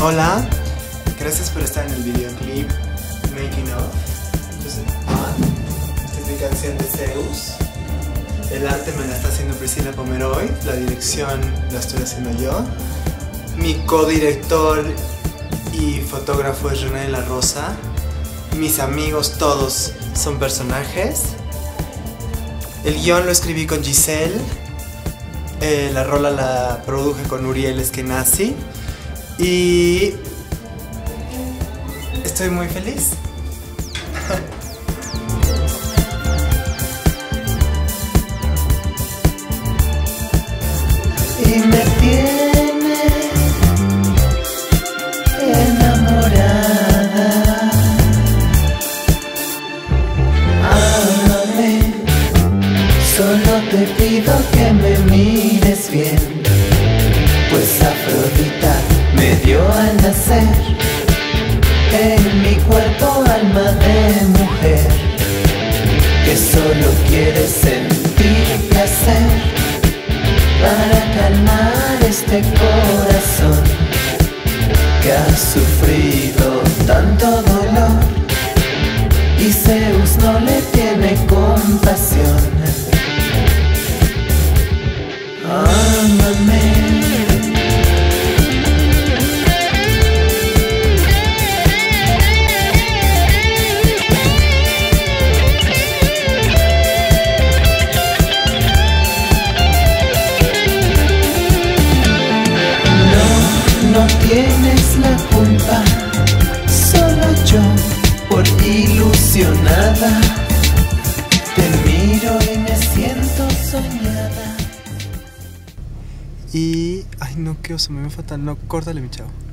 Hola, gracias por estar en el videoclip Making Of. Yo soy Juan, esta es mi canción de Zeus. El arte me la está haciendo Priscila Pomeroy, la dirección la estoy haciendo yo. Mi codirector y fotógrafo es René de la Rosa. Mis amigos todos son personajes. El guión lo escribí con Giselle. La rola la produje con Uriel Eskenazi. Y estoy muy feliz. Y me tiene enamorada. Ámame, solo te pido que me mires bien, pues Afrodita me dio al nacer en mi cuerpo alma de mujer, que solo quiere sentir placer para calmar este corazón que ha sufrido tanto dolor, y Zeus no le tiene compasión. Ámame. No tienes la culpa, solo yo, por ilusionada, te miro y me siento soñada. Y... ay no, qué oso, me fatal. No, córtale mi chavo.